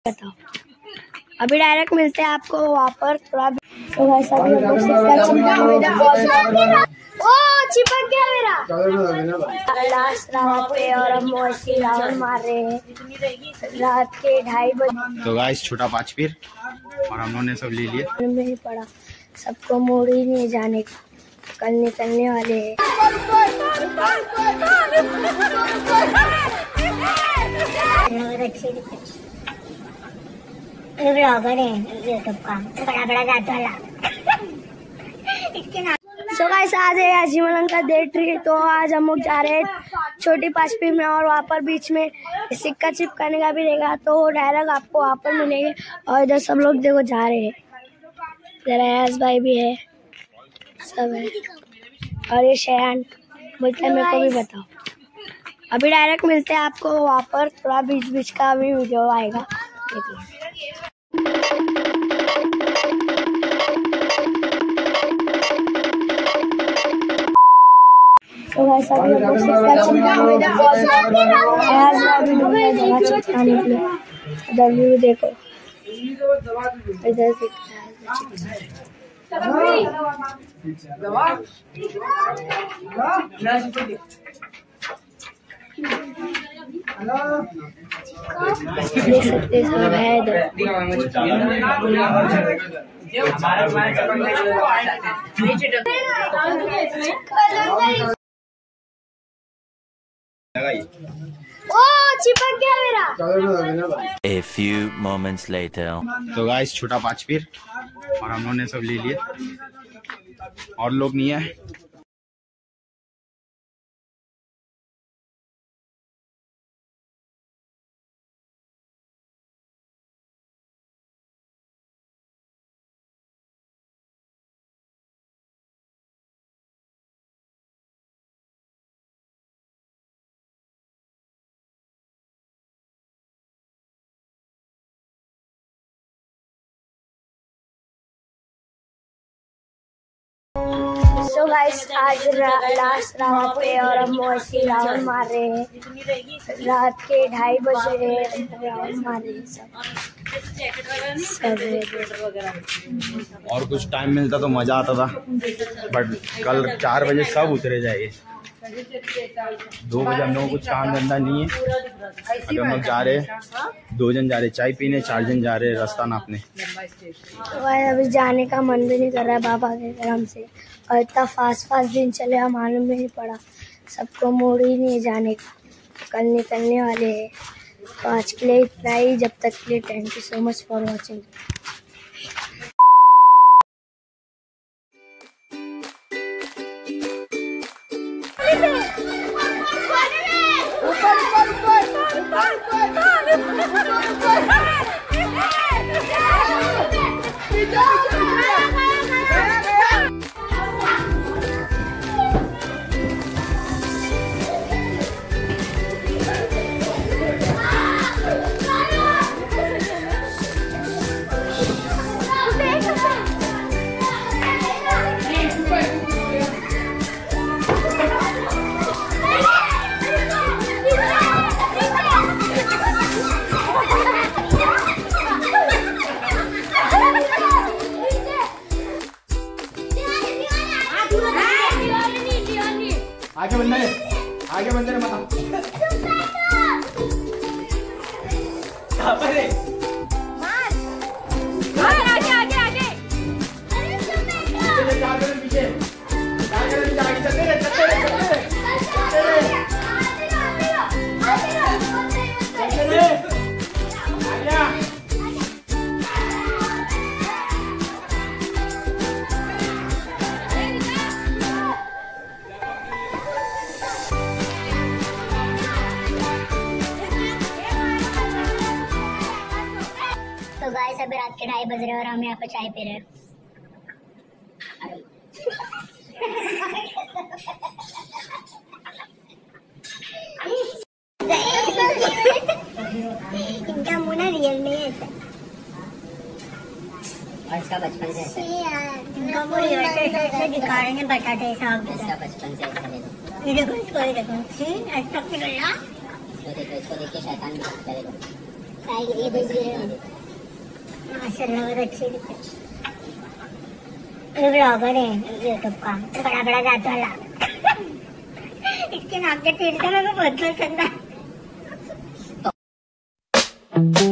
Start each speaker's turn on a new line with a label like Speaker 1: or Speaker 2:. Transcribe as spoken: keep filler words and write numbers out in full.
Speaker 1: बताओ अभी डायरेक्ट मिलते हैं आपको वहाँ पर थोड़ा। तो भाई साहब हम लोग ओ चिपक गया मेरा लास्ट राउंड पे और हम वैसे राउंड मार रहे हैं रात के ढाई बजे।
Speaker 2: तो गाइस छोटा पाँच पीर और हम लोगों ने सब ले लिया।
Speaker 1: नहीं पड़ा सबको मोड़ ही नहीं जाने का, कल निकलने वाले हैं। ब्लॉगर है यूट्यूब का बड़ा बड़ा जात वाला। सो गाइस आज है आजीमलन का डे ट्री। तो आज हम लोग जा रहे हैं छोटी पाँचपीर में और वहाँ पर बीच में सिक्का चिपकाने का भी रहेगा। तो डायरेक्ट आपको वहाँ पर मिलेंगे। और इधर सब लोग देखो जा रहे हैं, इधर अयाज भाई भी है, सब है। और ये शयान बोलते हैं मेरे को भी बताओ। अभी डायरेक्ट मिलते हैं आपको वहाँ पर, थोड़ा बीच बीच का भी वीडियो आएगा देखिए। तो भाई साहब हम लोग सिक्का चिपकाने चिपकाने के लिए इधर भी देखो, इधर देख सकते सब है इधर। ओ चिपक गया मेरा।
Speaker 3: A few moments later.
Speaker 2: तो गाइस छोटा पाँच पीर और हम लोगों ने सब ले लिया और लोग नहीं है।
Speaker 1: तो गाइस आज लास्ट राउंड पे और हम वैसे राउंड मार रहे हैं रात के ढाई बजे राउंड मार रहे हैं सब सब।
Speaker 2: और कुछ टाइम मिलता तो मजा आता था, बट कल चार बजे सब उतरे जाएंगे। दो बजे हम लोगों को कुछ काम धंधा नहीं है। अभी हम लोग जा रहे हैं, दो जन जा रहे चाय पीने, चार जन जा रहे रास्ता नापने।
Speaker 1: तो भाई अभी जाने का मन भी नहीं कर रहा है बाबा के करम से, और इतना फास्ट फास्ट दिन चले हम मालूम भी नहीं पड़ा, सबको मोड़ ही नहीं जाने का, कल निकलने वाले हैं। तो आज के लिए इतना ही, जब तक के लिए thank you so much for watching.
Speaker 2: आगे बंदे आगे बंदे
Speaker 1: आगे आगे आगे
Speaker 2: पीछे आगे चलते रहे चलते रहे चलते रहे
Speaker 1: तो गाइस अभी रात के ढाई बज रहे हैं और हम यहाँ पे चाय पी रहे हैं। इनका मुंह ना रियल में ऐसा, और इसका बचपन से ऐसा इनका मुंह रियल ऐसे दिखा रहे हैं बटाटे साहब। इसका बचपन से ऐसा देखो, ये देखो इसको, ये देखो ऐसा निकल रहा। इसको देखो, इसको देख के शैतान भी दिखता है। देखो
Speaker 4: ये माशाल्लाह बहुत अच्छी दिखती है। ये ब्लॉगर है यूट्यूब का, बड़ा बड़ा दांत वाला। इसके नाक के टेढ़े तो मेरे को बहुत पसंद है।